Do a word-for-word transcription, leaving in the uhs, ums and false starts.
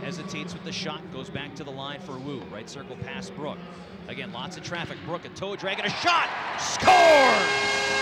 hesitates with the shot, goes back to the line for Wu. Right circle past Brook. Again, lots of traffic. Brook, a toe drag and a shot! Scores!